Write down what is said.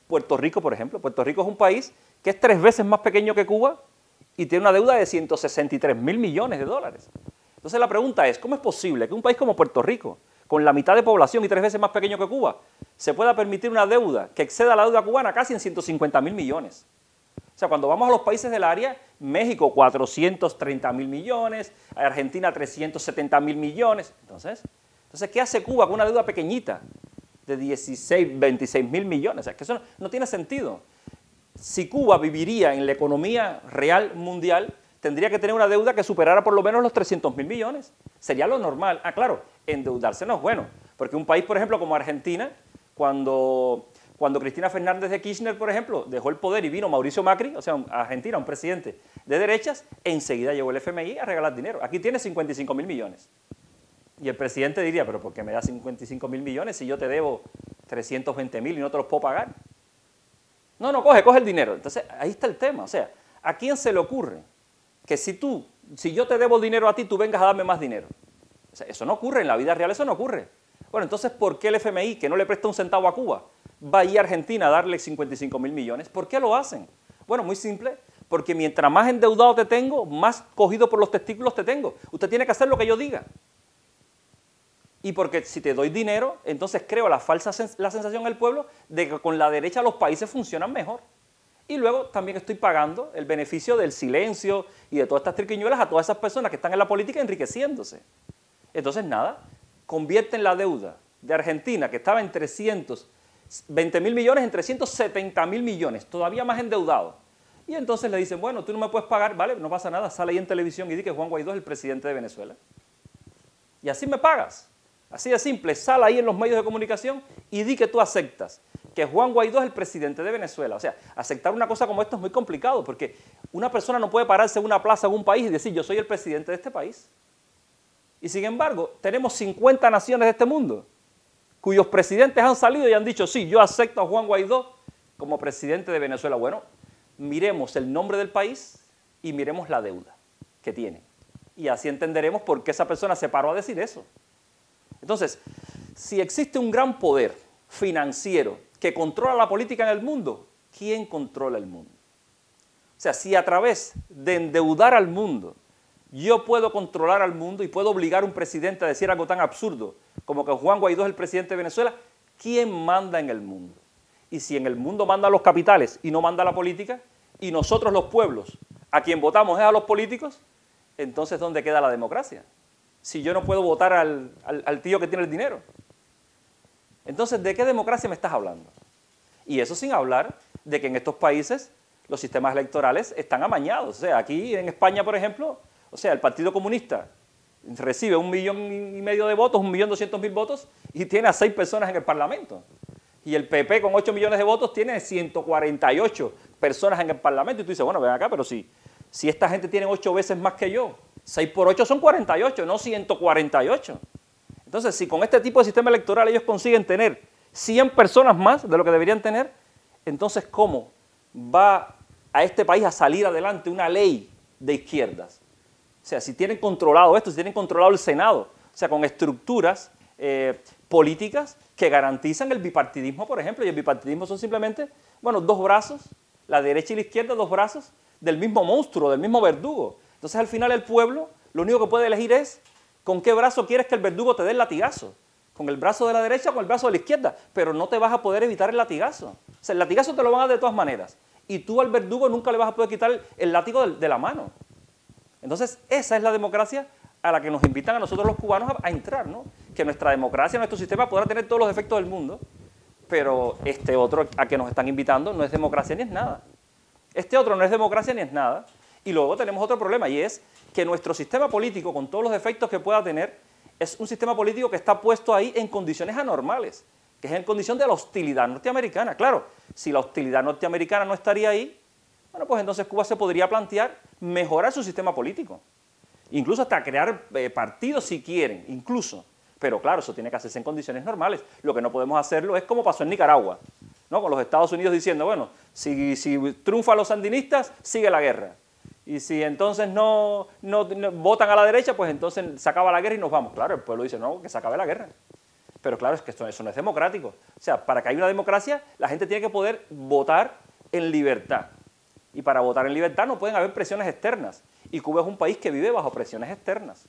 Puerto Rico, por ejemplo. Puerto Rico es un país que es 3 veces más pequeño que Cuba y tiene una deuda de 163.000 millones de dólares. Entonces la pregunta es, ¿cómo es posible que un país como Puerto Rico, con la mitad de población y 3 veces más pequeño que Cuba, se pueda permitir una deuda que exceda la deuda cubana casi en 150.000 millones? O sea, cuando vamos a los países del área, México 430.000 millones, Argentina 370.000 millones. Entonces, ¿qué hace Cuba con una deuda pequeñita de 26.000 millones? O sea, que eso no tiene sentido. Si Cuba viviría en la economía real mundial, tendría que tener una deuda que superara por lo menos los 300.000 millones. Sería lo normal. Ah, claro, endeudarse no es bueno, porque un país, por ejemplo, como Argentina, cuando Cristina Fernández de Kirchner, por ejemplo, dejó el poder y vino Mauricio Macri, o sea, Argentina, un presidente de derechas, enseguida llegó el FMI a regalar dinero. Aquí tiene 55.000 millones. Y el presidente diría, pero ¿por qué me das 55.000 millones si yo te debo 320.000 y no te los puedo pagar? No, coge el dinero. Entonces, ahí está el tema. O sea, ¿a quién se le ocurre que si yo te debo dinero a ti, tú vengas a darme más dinero? O sea, eso no ocurre, en la vida real eso no ocurre. Bueno, entonces, ¿por qué el FMI, que no le presta un centavo a Cuba, va a ir a Argentina a darle 55.000 millones? ¿Por qué lo hacen? Bueno, muy simple, porque mientras más endeudado te tengo, más cogido por los testículos te tengo. Usted tiene que hacer lo que yo diga. Y porque si te doy dinero, entonces creo la sensación del pueblo de que con la derecha los países funcionan mejor. Y luego también estoy pagando el beneficio del silencio y de todas estas triquiñuelas a todas esas personas que están en la política enriqueciéndose. Entonces nada, convierten la deuda de Argentina, que estaba en 320.000 millones, en 370.000 millones, todavía más endeudado. Y entonces le dicen, bueno, tú no me puedes pagar, vale, no pasa nada, sale ahí en televisión y di que Juan Guaidó es el presidente de Venezuela. Y así me pagas. Así de simple, sal ahí en los medios de comunicación y di que tú aceptas que Juan Guaidó es el presidente de Venezuela. O sea, aceptar una cosa como esto es muy complicado porque una persona no puede pararse en una plaza en un país y decir yo soy el presidente de este país. Y sin embargo, tenemos 50 naciones de este mundo cuyos presidentes han salido y han dicho sí, yo acepto a Juan Guaidó como presidente de Venezuela. Bueno, miremos el nombre del país y miremos la deuda que tiene. Y así entenderemos por qué esa persona se paró a decir eso. Entonces, si existe un gran poder financiero que controla la política en el mundo, ¿quién controla el mundo? O sea, si a través de endeudar al mundo yo puedo controlar al mundo y puedo obligar a un presidente a decir algo tan absurdo como que Juan Guaidó es el presidente de Venezuela, ¿quién manda en el mundo? Y si en el mundo mandan los capitales y no manda la política, y nosotros los pueblos, a quien votamos es a los políticos, entonces ¿dónde queda la democracia? Si yo no puedo votar al tío que tiene el dinero. Entonces, ¿de qué democracia me estás hablando? Y eso sin hablar de que en estos países los sistemas electorales están amañados. O sea, aquí en España, por ejemplo, o sea, el Partido Comunista recibe 1,5 millones de votos, 1.200.000 votos, y tiene a 6 personas en el Parlamento. Y el PP con 8 millones de votos tiene 148 personas en el Parlamento. Y tú dices, bueno, ven acá, pero si esta gente tiene 8 veces más que yo, 6 por 8 son 48, no 148. Entonces, si con este tipo de sistema electoral ellos consiguen tener 100 personas más de lo que deberían tener, entonces, ¿cómo va a este país a salir adelante una ley de izquierdas? O sea, si tienen controlado esto, si tienen controlado el Senado, o sea, con estructuras políticas que garantizan el bipartidismo, por ejemplo, y el bipartidismo son simplemente, bueno, 2 brazos, la derecha y la izquierda, 2 brazos del mismo monstruo, del mismo verdugo. Entonces, al final, el pueblo lo único que puede elegir es con qué brazo quieres que el verdugo te dé el latigazo. Con el brazo de la derecha o con el brazo de la izquierda. Pero no te vas a poder evitar el latigazo. O sea, el latigazo te lo van a dar de todas maneras. Y tú al verdugo nunca le vas a poder quitar el látigo de la mano. Entonces, esa es la democracia a la que nos invitan a nosotros los cubanos a entrar, ¿no? Que nuestra democracia, nuestro sistema podrá tener todos los defectos del mundo, pero este otro a que nos están invitando no es democracia ni es nada. Este otro no es democracia ni es nada. Y luego tenemos otro problema, y es que nuestro sistema político, con todos los defectos que pueda tener, es un sistema político que está puesto ahí en condiciones anormales, que es en condición de la hostilidad norteamericana. Claro, si la hostilidad norteamericana no estaría ahí, bueno, pues entonces Cuba se podría plantear mejorar su sistema político. Incluso hasta crear partidos si quieren, incluso. Pero claro, eso tiene que hacerse en condiciones normales. Lo que no podemos hacerlo es como pasó en Nicaragua, ¿no? Con los Estados Unidos diciendo, bueno, si triunfan los sandinistas, sigue la guerra. Y si entonces no votan a la derecha, pues entonces se acaba la guerra y nos vamos. Claro, el pueblo dice, no, que se acabe la guerra. Pero claro, es que eso no es democrático. O sea, para que haya una democracia, la gente tiene que poder votar en libertad. Y para votar en libertad no pueden haber presiones externas. Y Cuba es un país que vive bajo presiones externas.